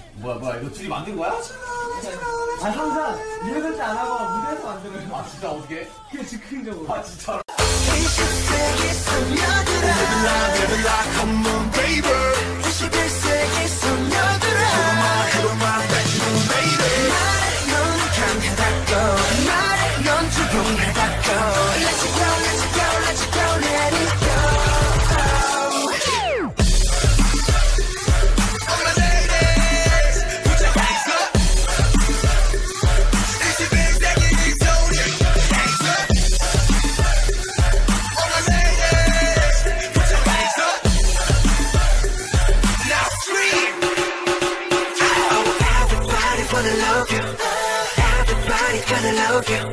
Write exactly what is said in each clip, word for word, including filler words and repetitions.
뭐야 뭐야 이거 둘이 만든 거야? 아 항상 리허설 때 안 하고 무대에서 만들어요. 아 진짜 어떻게? 그게 즉흥적으로. 아 진짜. Everybody's gonna love you.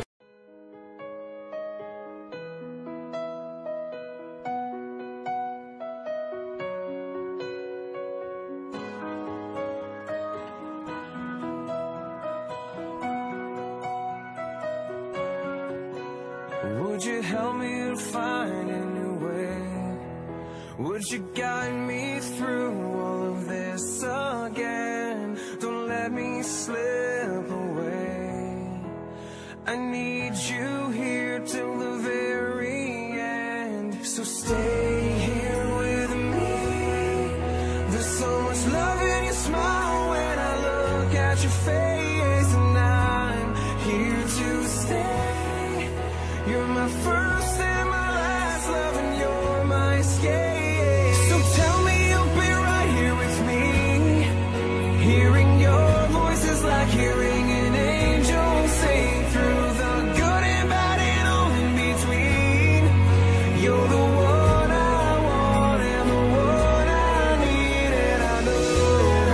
Would you help me to find a new way? Would you guide me through all of this again? Don't let me slip away. I need you here till the very end. So stay here with me. There's so much love in your smile when I look at your face, and I'm here to stay. You're my first and my last love, and you're my escape. So tell me you'll be right here with me. Hearing your voice is like hearing an angel sing, through the good and bad and all in between. You're the one I want and the one I need, and I know,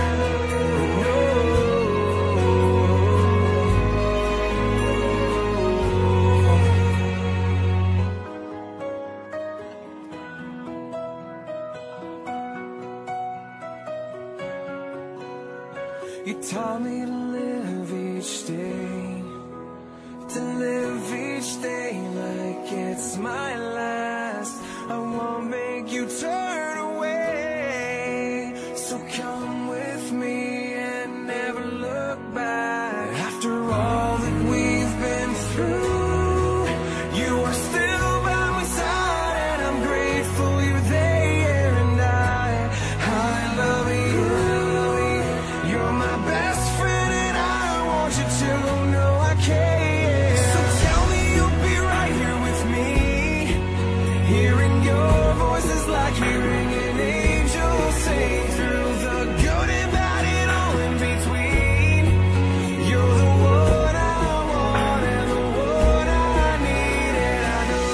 you taught me to live each day, to live each day like it's my last. I won't make you turn away, so come with me and never look back. After all that we've been through, you are still by my side, and I'm grateful you're there. And I, I love you. You're my best friend, and I want you to know I care. So tell me you'll be right here with me. Hearing your voice is like hearing an angel sing, through the good and bad and all in between. You're the one I want and the one I need, and I know.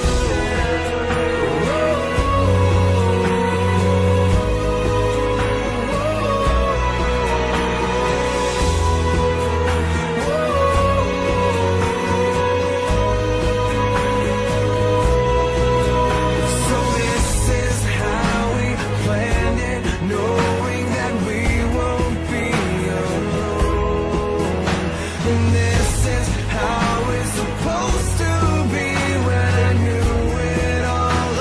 So this is how we planned it, knowing that we won't be alone. And this is how it's supposed to be, when I knew it all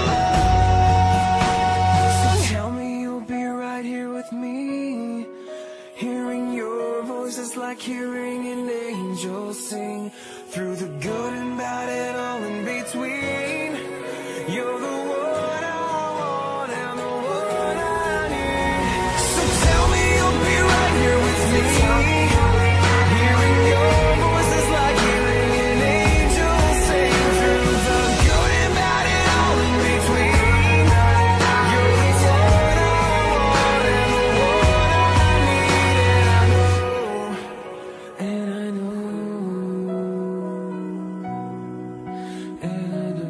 along. So tell me you'll be right here with me. Hearing your voice is like hearing an angel sing, through the good and bad and all in between. You're the one I want and the one I need. So tell me you'll be right here with me. Hearing your voice is like hearing an angel sing, through the good and bad and all in between. You're the one I want and the one I need, and I know, and I know.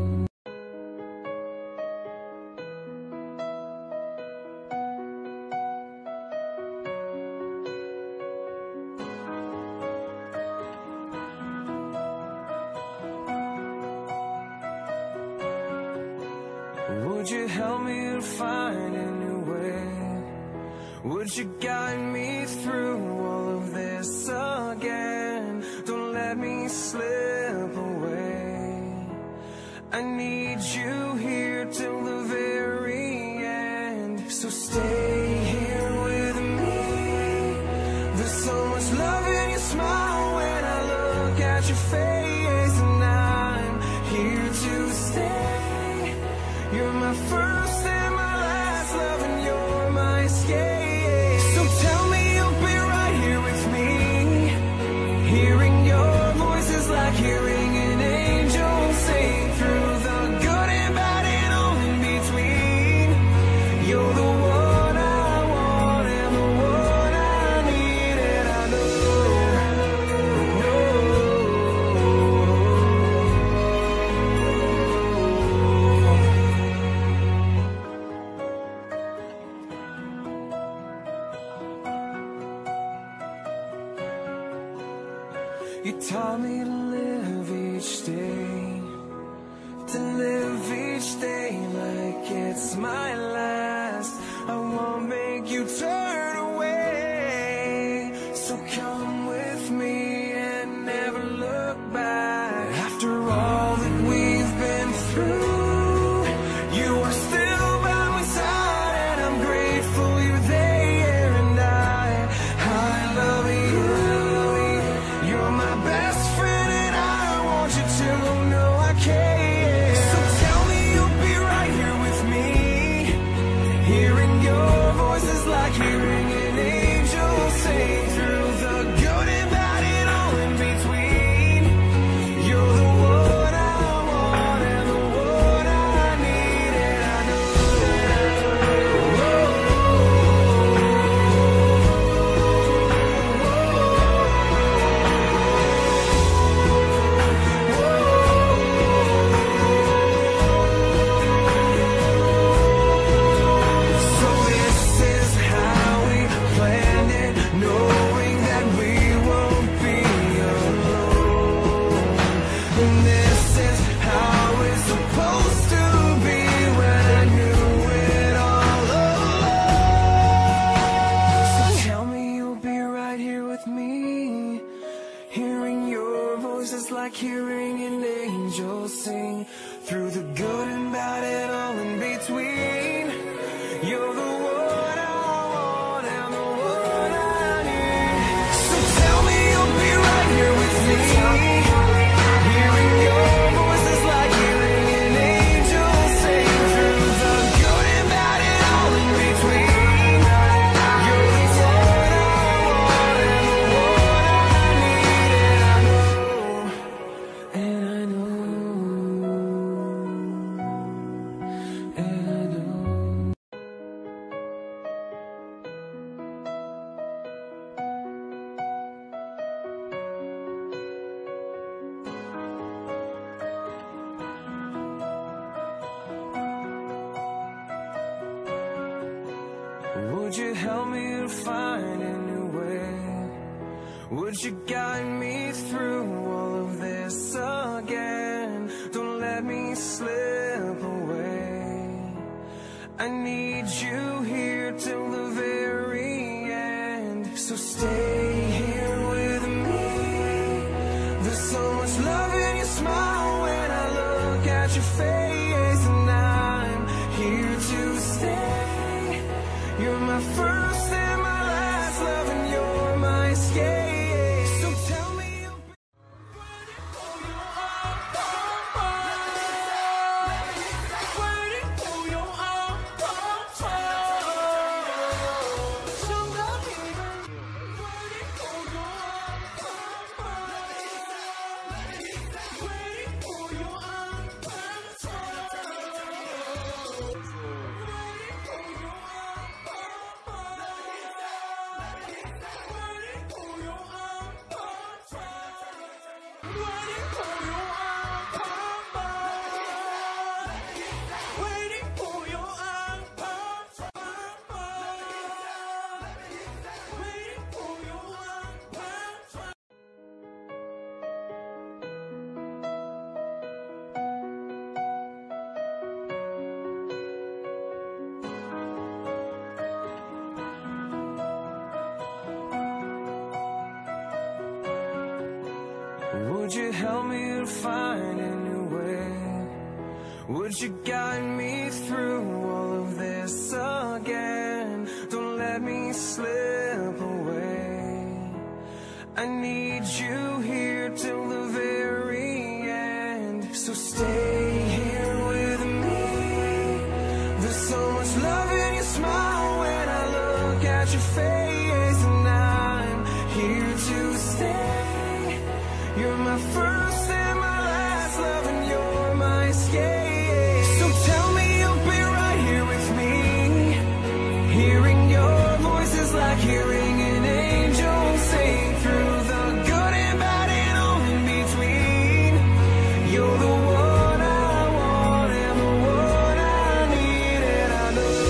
Would you help me to find a new way? Would you guide me through all of this again? Don't let me slip away. I need you here till the very end. So stay here with me. escape. So tell me you'll be right here with me. Hearing your voice is like hearing an angel sing. Through the good and bad and all in between, you're the one I want and the one I need. And I know, you taught me to live each day, to live each day like it's my last. I won't make you turn away, so come with me and never look back. After all that we've been through, you are still by my side, and I'm grateful you're there. And I, I love you. You're my best friend, and I want you to know I care. So tell me you'll be right here with me. Hearing your voice is like hearing an angel sing. Through the good and bad and all in between, you're the one I want and the one I need. And I know, so this is how we planned it, knowing that we won't be alone. And this is how it's supposed to be, when I knew it all along. So tell me you'll be right here with me. Hearing your voice is like hearing an angel sing. Through the good and bad and all in between, you're the one I want and the one I need. So tell me you'll be right here with me. Hearing your voice is like hearing an angel sing. Through the good and bad and all in between, you're the one I want and the one I need. And I know, and I know. Would you help me to find a new way? Would you guide me through all of this again? Don't let me slip away. I need you here till the very end. So stay here with me. There's so much love in your smile when I look at your face, and I'm here to stay. You're my first and my last love, and you're my escape. So tell me you'll be waiting for your arm, waiting for your arm, waiting for your Would you help me to find a new way? Would you guide me through all of this again? Don't let me slip away. I need you here till the very end. So stay here with me. There's so much love in your smile when I look at your face, and I'm here to stay. You're my first and my last love, and you're my escape. So tell me you'll be right here with me. Hearing your voice is like hearing an angel sing, through the good and bad and all in between. You're the one I want and the one I need, and I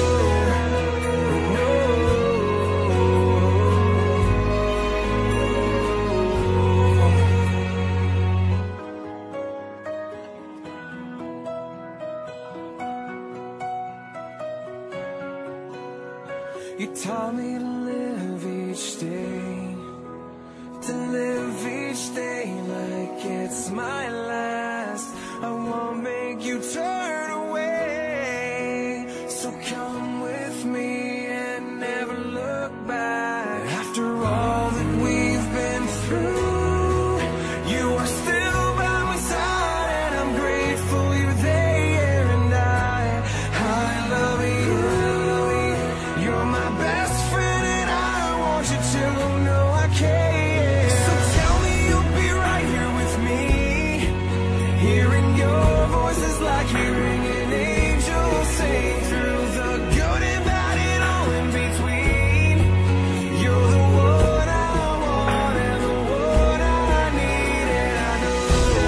know. You taught me to live each day, to live each day like it's my last. I won't make you turn away, so come with me and never look back. After all that we've been through, you are still by my side, and I'm grateful you're there, and I, I love you. You're my best friend, and I want you to know I care. So tell me you'll be right here with me. Hearing your voice is like hearing an angel sing, through the good and bad and all in between. You're the one I want and the one I need, and I know.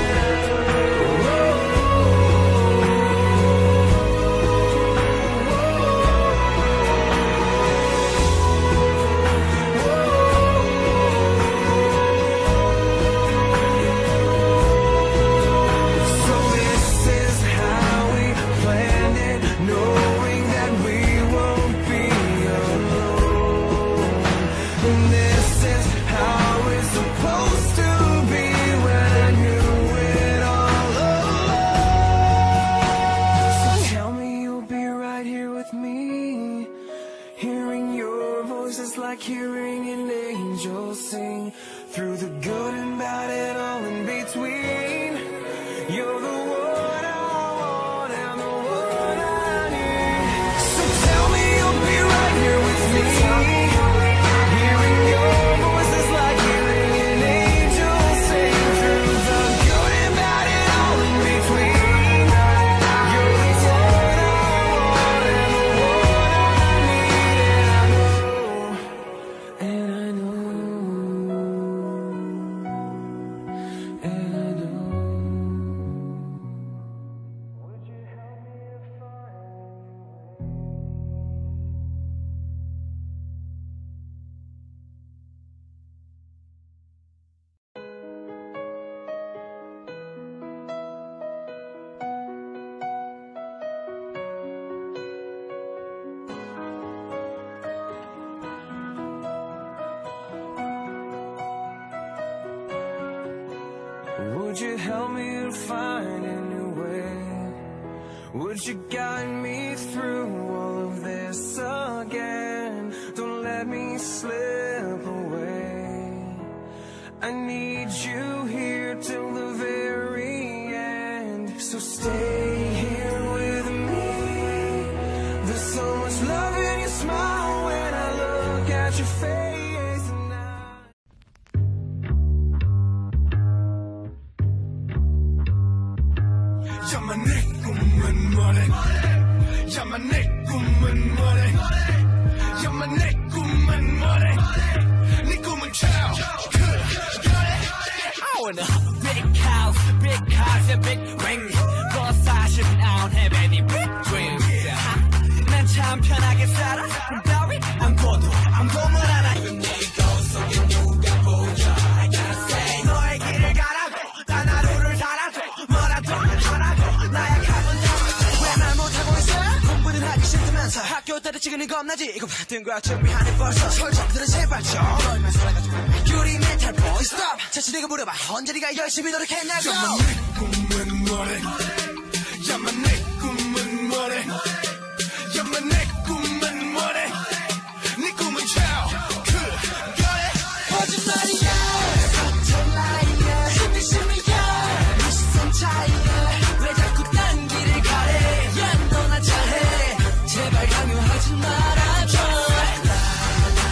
So this is how we planned it, knowing that we won't be alone. And this is how it's supposed to be, when I knew it all along. So tell me you'll be right here with me. Hearing your voice is like hearing an angel sing, through the good and bad and all in between. You're the one I want and the one I need. So tell me you'll be right here with me. Hearing your voice is like hearing an angel sing, through the good and bad and all in between. You're the one I want and the one I need, and I know, and I know, and I know. Would you help me to find a new way? Would you guide me through all of this again? Don't let me slip away. I need you here till the very end. So stay here with me. There's so much love in your smile when I look at your face, and I Ja men 내 꿈은 뭐래 Ja men 내 꿈은 뭐래 Ja men 내 꿈은 뭐래 네 꿈은 참 I wanna have a big house, big cars and big rings. But 사실 I don't have any big dreams. 난 참 편하게 살아. 그 따위 아무것도 아무것도 알아. 내 거울 속에 누가 보여 I gotta say 너의 길을 가라고 난 하루를 살아도 뭐라도 하라고 나약하건 왜 말 못하고 있어. 공부는 하기 싫다면서 학교 때려치기는 겁나지. 이거 받은 거야 준비하네 벌써. 설정들은 제발 좀 너희만 살아가지고 유리 멘탈 보이 스톱. 자신에게 물어봐 언제리가 열심히 노력했냐고. Ja men 내 꿈은 뭐래 Ja men 내 꿈은 뭐래 Ja men 내 꿈은 뭐래 네 꿈은 참 거짓말이야 같은 라인에 심리 심리야 네 시선 차이에 왜 자꾸 딴 길을 가래 야 너 나 잘해 제발 강요하지 말아줘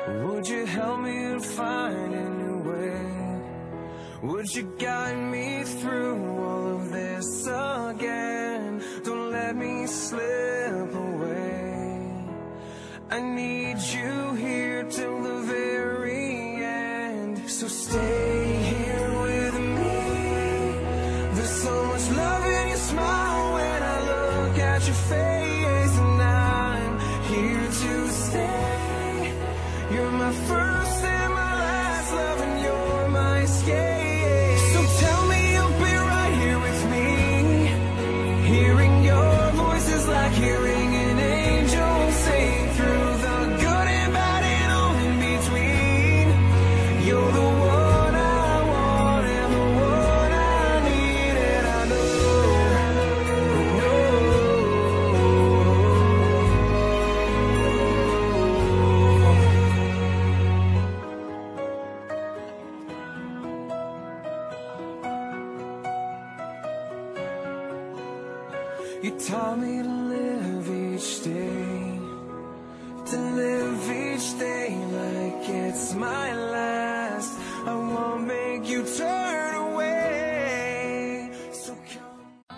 Would you help me to find a new way? Would you guide me through all of this again? Don't let me slip away. I need you here till the very end. So stay here with me. There's so much love in your smile when I look at your face, and I'm here to stay. You're my first and my last love, and you're my escape. So tell me you'll be right here with me. Hearing your voice is like hearing an angel sing, through the good and bad and all in between. You're the one I want and the one I need, and I know, you taught me to live each day, to live each day like it's my last. I won't make you turn away. So come.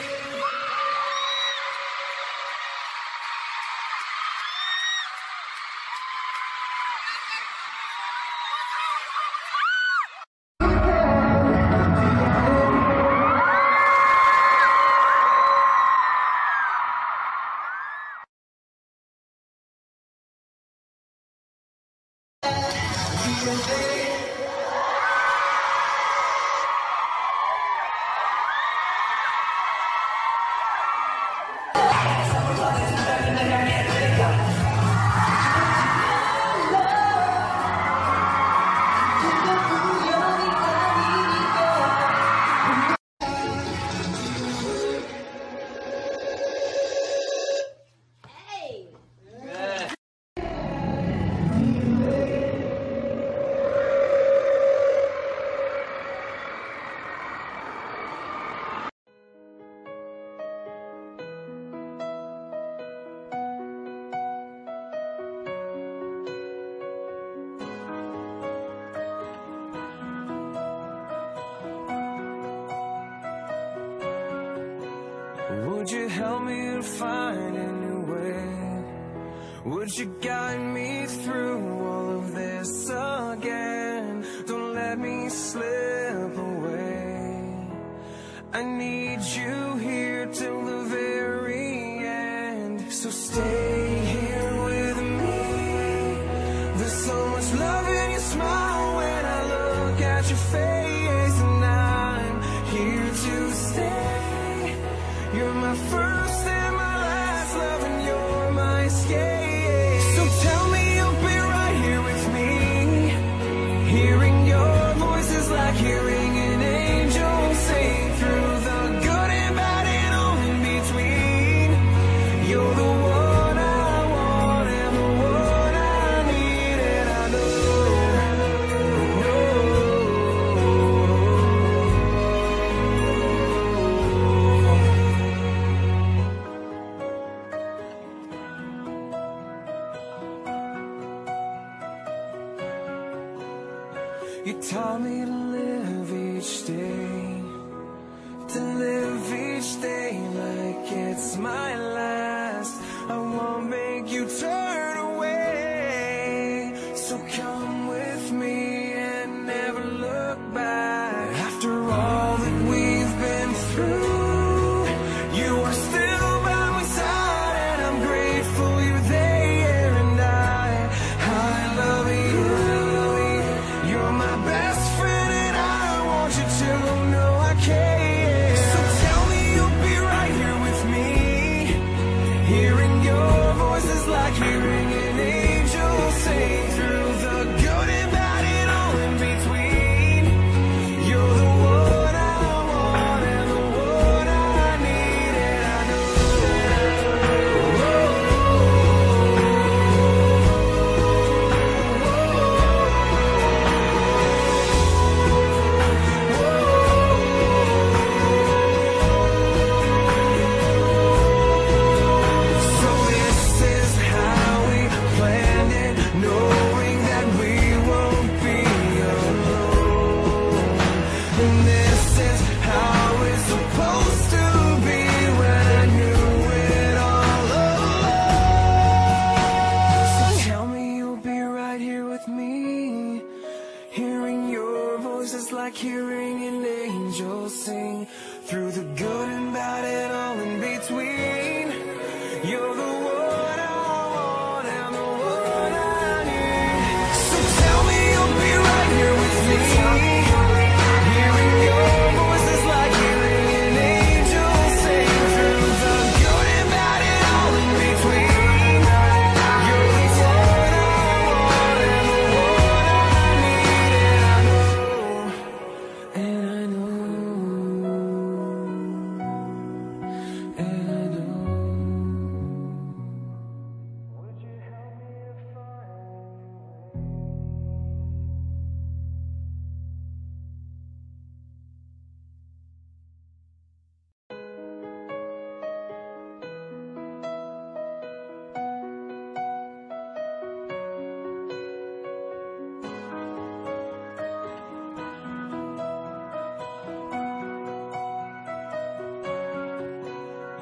Would you help me to find a new way? Would you guide me through all of this again? Don't let me slip away. I need you here till the very end. So stay here with me. There's so much love in your smile when I look at your face, and I'm here to stay. You're my first and my last love, and you're my escape. So tell me you'll be right here with me. Hearing your voice is like hearing an angel sing, through the good and bad and all in between. You're the one I want and the one I need, and I You taught me to live each day, to live each day like it's my last. I won't make you turn away. So come with me and never look back. After all that we've been through, you are still by my side, and I'm grateful you're there. And I, I love you. You're my best friend, and I want you to know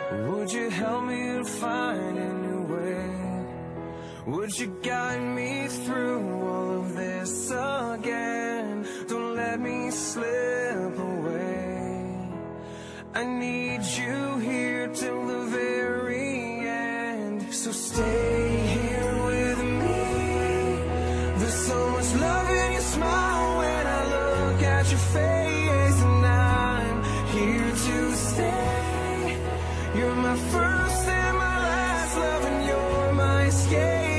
Would you help me to find a new way? Would you guide me through all of this again? Don't let me slip away. I need you here till the very end. So stay here with me. There's so much love in your smile when I look at your face, and I'm here to stay. You're my first and my last love, and you're my escape.